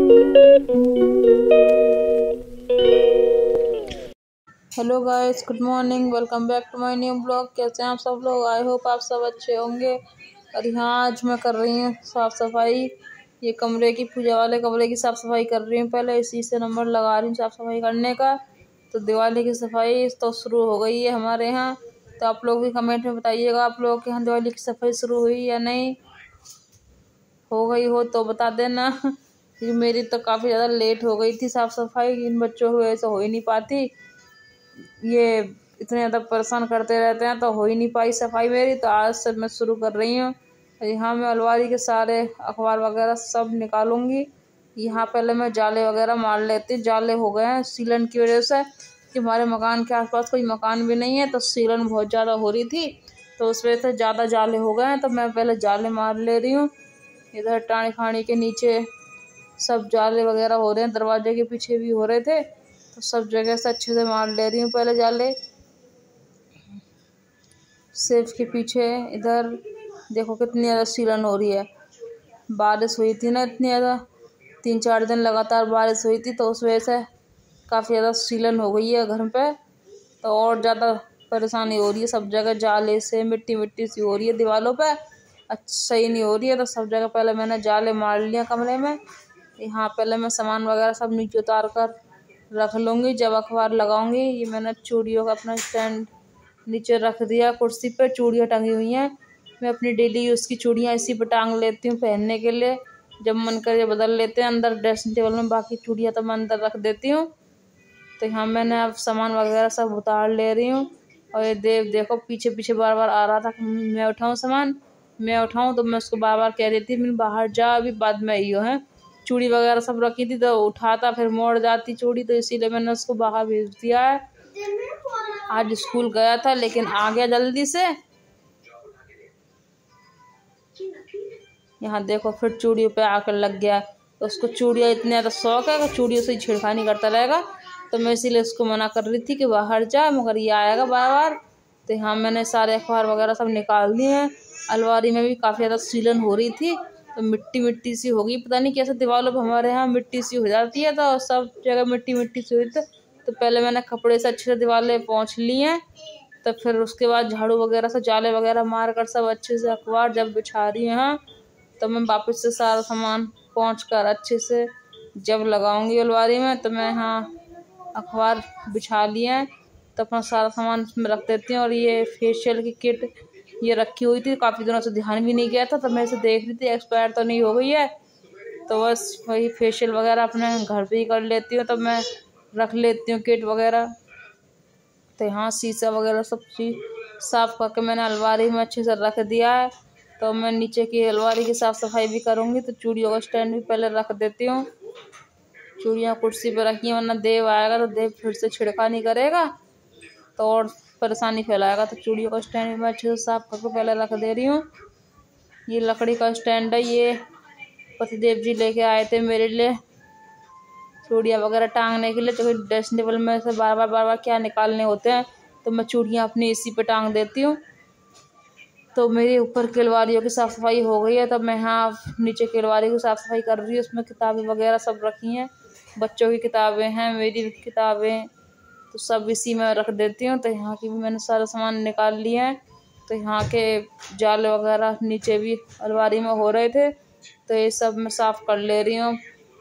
Hello guys, good morning. Welcome back to my new blog. कैसे हैं आप सब लोग? आई होप आप सब अच्छे होंगे। और यहाँ आज मैं कर रही हूँ साफ़ सफाई। ये कमरे की, पूजा वाले कमरे की साफ़ सफाई कर रही हूँ। पहले इसी से नंबर लगा रही हूँ साफ़ सफाई करने का। तो दिवाली की सफाई तो शुरू हो गई है हमारे यहाँ। तो आप लोग भी कमेंट में बताइएगा, आप लोगों के यहाँ दिवाली की सफाई शुरू हुई या नहीं। हो गई हो तो बता देना, क्योंकि मेरी तो काफ़ी ज़्यादा लेट हो गई थी साफ़ सफाई। इन बच्चों की वजह से हो ही नहीं पाती। ये इतने ज़्यादा परेशान करते रहते हैं तो हो ही नहीं पाई सफाई मेरी। तो आज से मैं शुरू कर रही हूँ। यहाँ मैं अलमारी के सारे अखबार वगैरह सब निकालूंगी। यहाँ पहले मैं जाले वगैरह मार लेती। जाले हो गए हैं सीलन की वजह से, कि हमारे मकान के आसपास कोई मकान भी नहीं है, तो सीलन बहुत ज़्यादा हो रही थी। तो उस वजह से ज़्यादा जाले हो गए हैं, तो मैं पहले जाले मार ले रही हूँ। इधर टाणी खानी के नीचे सब जाले वगैरह हो रहे हैं, दरवाजे के पीछे भी हो रहे थे। तो सब जगह से अच्छे से मार ले रही हूँ पहले जाले। सेफ के पीछे इधर देखो कितनी ज़्यादा सीलन हो रही है। बारिश हुई थी ना इतनी ज़्यादा, 3-4 दिन लगातार बारिश हुई थी, तो उस वजह से काफ़ी ज़्यादा सीलन हो गई है घर पे। तो और ज़्यादा परेशानी हो रही है। सब जगह जाले से मिट्टी मिट्टी सी हो रही है दीवारों पे। सही नहीं हो रही है। तो सब जगह पहले मैंने जाले मार लिया कमरे में। यहाँ पहले मैं सामान वगैरह सब नीचे उतार कर रख लूँगी, जब अखबार लगाऊंगी। ये मैंने चूड़ियों का अपना स्टैंड नीचे रख दिया, कुर्सी पे चूड़ियाँ टंगी हुई हैं। मैं अपनी डेली यूज़ की चूड़ियाँ इसी पे टांग लेती हूँ पहनने के लिए। जब मन करे बदल लेते हैं अंदर ड्रेसिंग टेबल में, बाकी चूड़ियाँ तो मैं अंदर रख देती हूँ। तो यहाँ मैंने अब सामान वगैरह सब उतार ले रही हूँ। और ये देखो पीछे पीछे बार बार आ रहा था कि मैं उठाऊँ सामान, मैं उठाऊँ। तो मैं उसको बार बार कह देती मैं बाहर जा, अभी बाद में आई हो। है चूड़ी वगैरह सब रखी थी, तो उठाता फिर मोड़ जाती चूड़ी, तो इसीलिए मैंने उसको बाहर भेज दिया है। आज स्कूल गया था लेकिन आ गया जल्दी से। यहाँ देखो फिर चूड़ियों पे आकर लग गया। तो उसको चूड़ियाँ इतने ज़्यादा शौक है कि चूड़ियों से ही छेड़खानी करता रहेगा। तो मैं इसीलिए उसको मना कर रही थी कि बाहर जा, मगर ये आएगा बार बार। तो यहाँ मैंने सारे अखबार वगैरह सब निकाल दिए हैं। अलमारी में भी काफ़ी ज़्यादा सीलन हो रही थी, तो मिट्टी मिट्टी सी हो गई। पता नहीं कैसे दीवारों पर हमारे यहाँ मिट्टी सी हो जाती है, तो सब जगह मिट्टी मिट्टी सी हुई। तो पहले मैंने कपड़े से अच्छे से दीवारें पोंछ ली हैं। तो फिर उसके बाद झाड़ू वगैरह से जाले वगैरह मार कर सब अच्छे से अखबार जब बिछा रही हूँ यहाँ, तो मैं वापस से सारा सामान पोंछ कर अच्छे से जब लगाऊंगी अलमारी में, तो मैं यहाँ अखबार बिछा लिए हैं। तो अपना सारा सामान इसमें रख देती हूँ। और ये फेशियल की किट ये रखी हुई थी, काफ़ी दिनों से ध्यान भी नहीं किया था, तो मैं इसे देख रही थी एक्सपायर तो नहीं हो गई है। तो बस वही फेशियल वगैरह अपने घर पे ही कर लेती हूँ, तब मैं रख लेती हूँ किट वगैरह। तो यहाँ शीशा वगैरह सब चीज़ साफ़ करके मैंने अलमारी में अच्छे से रख दिया है। तो मैं नीचे की अलमारी की साफ़ सफाई भी करूँगी। तो चूड़ियों का स्टैंड भी पहले रख देती हूँ। चूड़ियाँ कुर्सी पर रखी हैं, वरना देव आएगा तो देव फिर से छिड़खानी करेगा तो और परेशानी फैलाएगा। तो चूड़ियों का स्टैंड मैं अच्छे से साफ़ करके पहले रख दे रही हूँ। ये लकड़ी का स्टैंड है, ये पतिदेव जी लेके आए थे मेरे लिए चूड़ियाँ वगैरह टांगने के लिए। तो फिर ड्रेसिंग टेबल में से बार बार क्या निकालने होते हैं, तो मैं चूड़ियाँ अपनी इसी पे टांग देती हूँ। तो मेरी ऊपर की अलमारियों की साफ़ सफाई हो गई है। तब मैं यहाँ नीचे की अलमारी की साफ़ सफाई कर रही हूँ। उसमें किताबें वगैरह सब रखी हैं, बच्चों की किताबें हैं, मेरी भी किताबें, तो सब इसी में रख देती हूँ। तो यहाँ की भी मैंने सारा सामान निकाल लिया है। तो यहाँ के जाल वगैरह नीचे भी अलमारी में हो रहे थे, तो ये सब मैं साफ़ कर ले रही हूँ।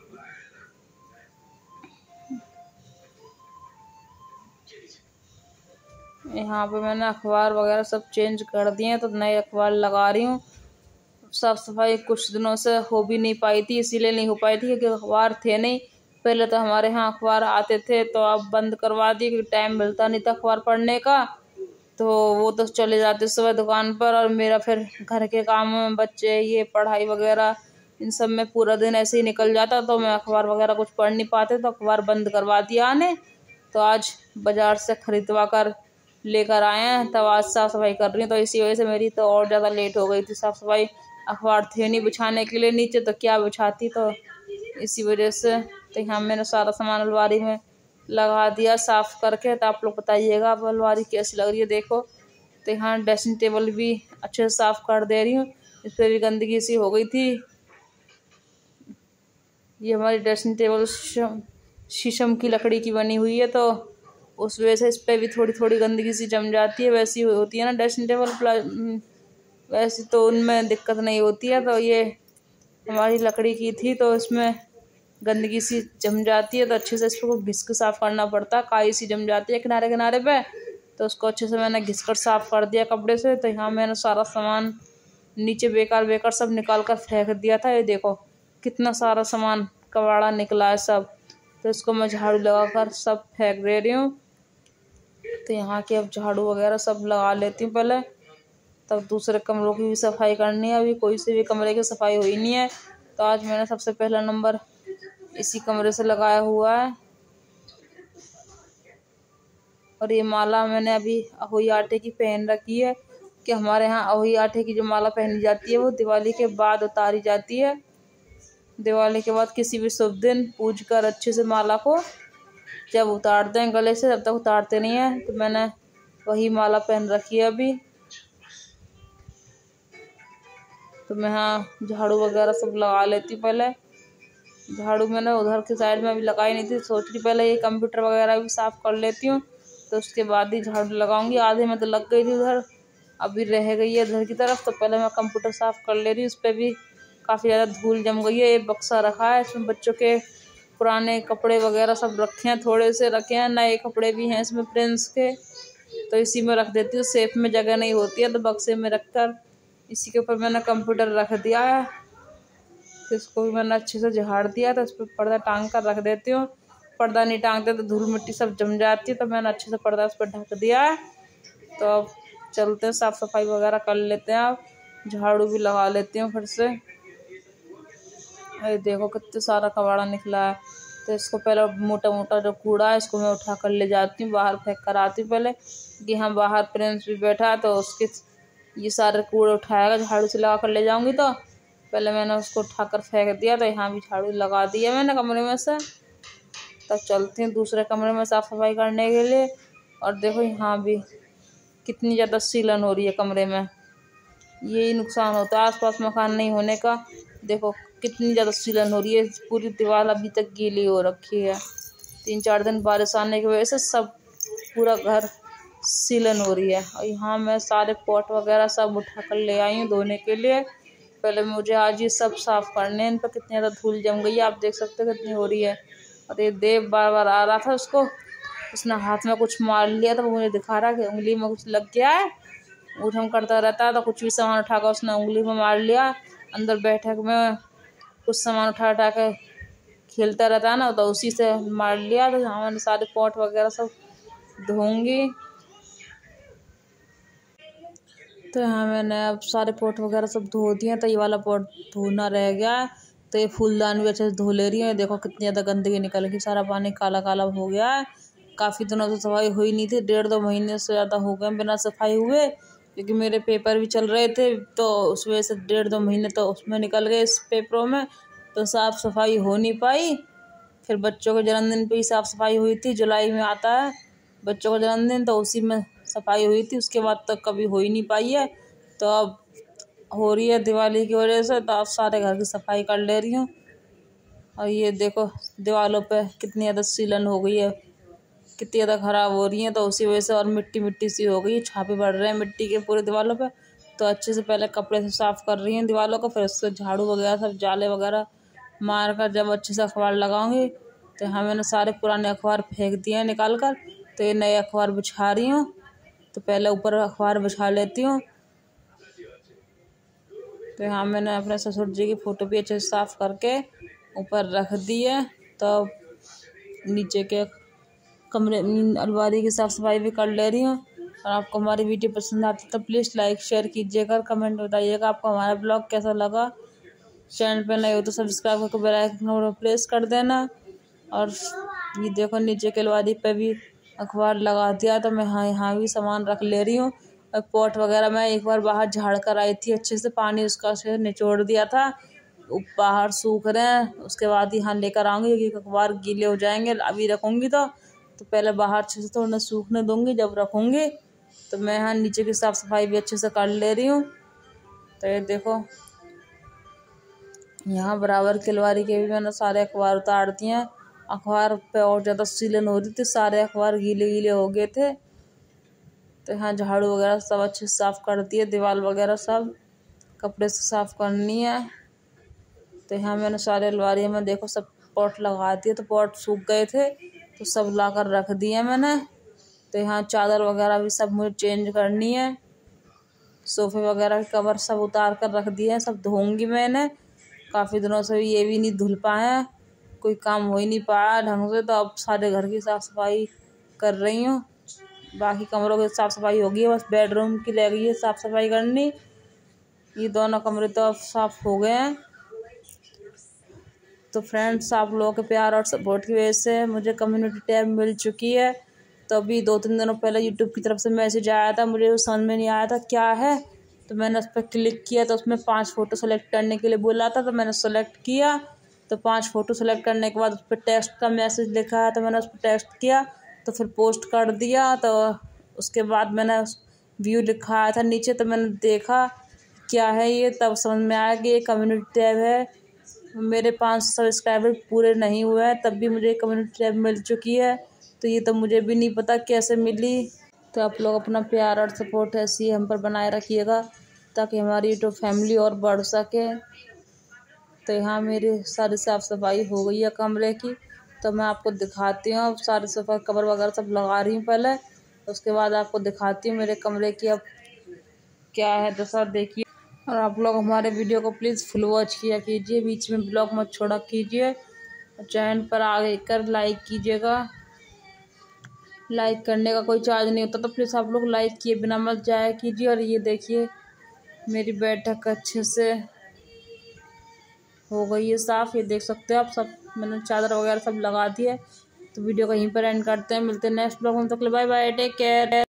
यहाँ पे मैंने अखबार वगैरह सब चेंज कर दिए हैं, तो नए अखबार लगा रही हूँ। साफ़ सफाई कुछ दिनों से हो भी नहीं पाई थी, इसीलिए नहीं हो पाई थी क्योंकि अखबार थे नहीं। पहले तो हमारे यहाँ अखबार आते थे, तो अब बंद करवा दिए क्योंकि टाइम मिलता नहीं था अखबार पढ़ने का। तो वो तो चले जाते सुबह दुकान पर, और मेरा फिर घर के काम में बच्चे ये पढ़ाई वगैरह इन सब में पूरा दिन ऐसे ही निकल जाता, तो मैं अखबार वगैरह कुछ पढ़ नहीं पाते, तो अखबार बंद करवा दिया आने। तो आज बाज़ार से खरीदवा कर लेकर आए हैं, तब आज साफ़ सफाई कर रही हूँ। तो इसी वजह से मेरी तो और ज़्यादा लेट हो गई थी साफ़ सफाई। अखबार थे नहीं बिछाने के लिए नीचे, तो क्या बिछाती, तो इसी वजह से। तो यहाँ मैंने सारा सामान अलमारी में लगा दिया साफ़ करके। तो आप लोग बताइएगा आप अलमारी कैसी लग रही है। देखो तो यहाँ ड्रेसिंग टेबल भी अच्छे से साफ़ कर दे रही हूँ, इस पर भी गंदगी सी हो गई थी। ये हमारी ड्रेसिंग टेबल शीशम की लकड़ी की बनी हुई है, तो उस वजह से इस पर भी थोड़ी थोड़ी गंदगी सी जम जाती है। वैसी होती है ना ड्रेसिंग टेबल वैसे तो उनमें दिक्कत नहीं होती है। तो ये हमारी लकड़ी की थी, तो इसमें गंदगी सी जम जाती है, तो अच्छे से इसको घिस के साफ़ करना पड़ता है। काई सी जम जाती है किनारे किनारे पे, तो उसको अच्छे से मैंने घिस कर साफ़ कर दिया कपड़े से। तो यहाँ मैंने सारा सामान नीचे बेकार बेकार सब निकाल कर फेंक दिया था। ये देखो कितना सारा सामान कबाड़ा निकला है सब, तो इसको मैं झाड़ू लगा कर सब फेंक दे रही हूँ। तो यहाँ के अब झाड़ू वगैरह सब लगा लेती हूँ पहले, तब दूसरे कमरों की भी सफाई करनी है। अभी कोई से भी कमरे की सफाई हुई नहीं है, तो आज मैंने सबसे पहला नंबर इसी कमरे से लगाया हुआ है। और ये माला मैंने अभी अहोई आटे की पहन रखी है, कि हमारे यहाँ अहोई आटे की जो माला पहनी जाती है वो दिवाली के बाद उतारी जाती है। दिवाली के बाद किसी भी शुभ दिन पूज कर अच्छे से माला को जब उतारते हैं गले से, तब तक उतारते नहीं है। तो मैंने वही माला पहन रखी है अभी। तो मैं हाँ झाड़ू वगैरह सब लगा लेती हूँ पहले। झाड़ू मैंने उधर के साइड में अभी लगाई नहीं थी, सोच रही पहले ये कंप्यूटर वगैरह भी साफ़ कर लेती हूँ, तो उसके बाद ही झाड़ू लगाऊंगी। आधे में तो लग गई थी उधर, अभी रह गई है इधर की तरफ। तो पहले मैं कंप्यूटर साफ़ कर ले रही हूँ, उस पर भी काफ़ी ज़्यादा धूल जम गई है। एक बक्सा रखा है, इसमें बच्चों के पुराने कपड़े वगैरह सब रखे हैं, थोड़े से रखे हैं, नए कपड़े भी हैं इसमें प्रिंस के, तो इसी में रख देती हूँ। सेफ में जगह नहीं होती है, तो बक्से में रख कर इसी के ऊपर मैंने कंप्यूटर रख दिया है। तो इसको भी मैंने अच्छे से झाड़ दिया, तो इस पर पर्दा टांग कर रख देती हूँ। पर्दा नहीं टांगते तो धूल मिट्टी सब जम जाती है, तो मैंने अच्छे से पर्दा उस पर ढक दिया है। तो अब चलते हैं, साफ़ सफाई वगैरह कर लेते हैं। अब झाड़ू भी लगा लेती हूँ फिर से। अरे देखो कितना सारा कबाड़ा निकला है। तो इसको पहले मोटा मोटा जो कूड़ा है इसको मैं उठा कर ले जाती हूँ, बाहर फेंक कर आती हूँ पहले, कि हाँ बाहर प्रिंस भी बैठा है, तो उसके ये सारे कूड़े उठाएगा, झाड़ू से लगा कर ले जाऊँगी। तो पहले मैंने उसको उठा कर फेंक दिया, तो यहाँ भी झाड़ू लगा दिया मैंने कमरे में से। तब चलती हूँ दूसरे कमरे में साफ़ सफाई करने के लिए। और देखो यहाँ भी कितनी ज़्यादा सीलन हो रही है कमरे में, यही नुकसान होता है आसपास मकान नहीं होने का। देखो कितनी ज़्यादा सीलन हो रही है, पूरी दीवार अभी तक गीली हो रखी है। 3-4 दिन बारिश आने की वजह से सब पूरा घर सीलन हो रही है। और यहाँ मैं सारे पॉट वगैरह सब उठा कर ले आई हूँ धोने के लिए। पहले मुझे आज ये सब साफ़ करने हैं, इन पर कितनी ज़्यादा धूल जम गई है, आप देख सकते हो कितनी हो रही है। और ये देव बार बार आ रहा था, उसने हाथ में कुछ मार लिया, तो मुझे दिखा रहा कि उंगली में कुछ लग गया है। उठम करता रहता है, तो कुछ भी सामान उठाकर उसने उंगली में मार लिया। अंदर बैठक में कुछ सामान उठा के खेलता रहता है ना, तो उसी से मार लिया। तो यहाँ मैंने सारे पॉट वगैरह सब धोऊंगी। तो यहाँ मैंने अब सारे पॉट वगैरह सब धो दिए, तो ये वाला पॉट धोना रह गया है। तो ये फूलदान भी अच्छे से धो ले रही है। देखो कितनी ज़्यादा गंदगी निकल गई, सारा पानी काला काला हो गया है। काफ़ी दिनों से सफाई हुई नहीं थी, 1.5-2 महीने से ज़्यादा हो गए बिना सफाई हुए, क्योंकि मेरे पेपर भी चल रहे थे, तो उस वजह से 1.5-2 महीने तो उसमें निकल गए इस पेपरों में, तो साफ़ सफाई हो नहीं पाई। फिर बच्चों के जन्मदिन पे ही साफ़ सफाई हुई थी, जुलाई में आता है बच्चों का जन्मदिन, तो उसी में सफाई हुई थी, उसके बाद तक कभी हो ही नहीं पाई है। तो अब हो रही है दिवाली की वजह से, तो अब सारे घर की सफाई कर ले रही हूँ। और ये देखो दीवारों पे कितनी ज़्यादा सीलन हो गई है, कितनी ज़्यादा ख़राब हो रही है, तो उसी वजह से और मिट्टी मिट्टी सी हो गई, छापे पड़ रहे हैं मिट्टी के पूरे दीवारों पे। तो अच्छे से पहले कपड़े से साफ़ कर रही हैं दीवारों को, फिर उससे झाड़ू वगैरह सब जाले वगैरह मार कर जब अच्छे से अखबार लगाऊंगी। तो यहाँ मैंने सारे पुराने अखबार फेंक दिए हैं निकाल कर, तो ये नए अखबार बिछा रही हूँ। तो पहले ऊपर अखबार बिछा लेती हूँ। तो यहाँ मैंने अपने ससुर जी की फ़ोटो भी अच्छे से साफ़ करके ऊपर रख दी है। तो नीचे के कमरे अलमारी की साफ़ सफाई भी कर ले रही हूँ। और आपको हमारी वीडियो पसंद आती तो प्लीज़ लाइक शेयर कीजिएगा, कमेंट बताइएगा आपको हमारा ब्लॉग कैसा लगा। चैनल पे नए हो तो सब्सक्राइब करके बेल आइकन प्रेस कर देना। और ये देखो नीचे के अलमारी पे भी अखबार लगा दिया, तो मैं यहाँ भी सामान रख ले रही हूँ। और पॉट वगैरह मैं एक बार बाहर झाड़ कर आई थी, अच्छे से पानी उसका से निचोड़ दिया था, बाहर सूख रहे हैं, उसके बाद यहाँ लेकर आऊँगी, क्योंकि अखबार गीले हो जाएंगे अभी रखूँगी तो पहले बाहर अच्छे से थोड़ा सूखने दूँगी, जब रखूँगी तो मैं यहाँ नीचे की साफ़ सफाई भी अच्छे से कर ले रही हूँ। तो ये देखो यहाँ बराबर की अलमारी के भी मैंने सारे अखबार उतार दिए। अखबार पे और ज़्यादा सीलन हो रही थी, सारे अखबार गीले गीले हो गए थे। तो यहाँ झाड़ू वगैरह सब अच्छे से साफ़ कर दिए, दीवार वगैरह सब कपड़े से साफ़ करनी है। तो यहाँ मैंने सारे अलमारी में देखो सब पॉट लगा दिए, तो पॉट सूख गए थे तो सब लाकर रख दिए मैंने। तो यहाँ चादर वगैरह भी सब मुझे चेंज करनी है। सोफ़े वगैरह के कवर सब उतार कर रख दिए हैं, सब धोऊंगी मैंने। काफ़ी दिनों से ये भी नहीं धुल पाया, कोई काम हो ही नहीं पाया ढंग से, तो अब सारे घर की साफ़ सफाई कर रही हूँ। बाकी कमरों की साफ़ सफाई होगी है, बस बेडरूम की रह गई है साफ़ सफाई करनी। ये दोनों कमरे तो अब साफ़ हो गए हैं। तो फ्रेंड्स, आप लोगों के प्यार और सपोर्ट की वजह से मुझे कम्युनिटी टैब मिल चुकी है। तो अभी 2-3 दिनों पहले यूट्यूब की तरफ से मैसेज आया था, मुझे वो समझ में नहीं आया था क्या है। तो मैंने उस पर क्लिक किया तो उसमें 5 फ़ोटो सेलेक्ट करने के लिए बोला था, तो मैंने सेलेक्ट किया। तो 5 फ़ोटो सेलेक्ट करने के बाद उस पर टेक्स्ट का मैसेज लिखा है, तो मैंने उस पर टेक्स्ट किया तो फिर पोस्ट कर दिया। तो उसके बाद मैंने व्यू लिखा आया था नीचे, तो मैंने देखा क्या है ये, तब समझ में आया कि ये कम्युनिटी टैब है। मेरे 5 सब्सक्राइबर पूरे नहीं हुए हैं तब भी मुझे कम्युनिटी टैब मिल चुकी है। तो ये तो मुझे भी नहीं पता कैसे मिली। तो आप लोग अपना प्यार और सपोर्ट ऐसे ही हम पर बनाए रखिएगा ताकि हमारी यूट्यूब फैमिली और बढ़ सके। तो यहाँ मेरी सारी साफ़ सफाई हो गई है कमरे की, तो मैं आपको दिखाती हूँ। अब सारी सफाई कवर वगैरह सब लगा रही हूँ पहले, उसके बाद आपको दिखाती हूँ मेरे कमरे की अब क्या है दशा, देखिए। और आप लोग हमारे वीडियो को प्लीज़ फुल वॉच किया कीजिए, बीच में ब्लॉग मत छोड़ा कीजिए। और चैनल पर आगे कर लाइक कीजिएगा। लाइक करने का कोई चार्ज नहीं होता, तो प्लीज़ आप लोग लाइक किए बिना मत जाया कीजिए। और ये देखिए मेरी बैठक अच्छे से हो गई है साफ़, ये देख सकते हो आप। सब मैंने चादर वगैरह सब लगा दी है। तो वीडियो को यहीं पर एंड करते हैं, मिलते हैं नेक्स्ट ब्लॉग में। तक बाय बाय, टेक केयर।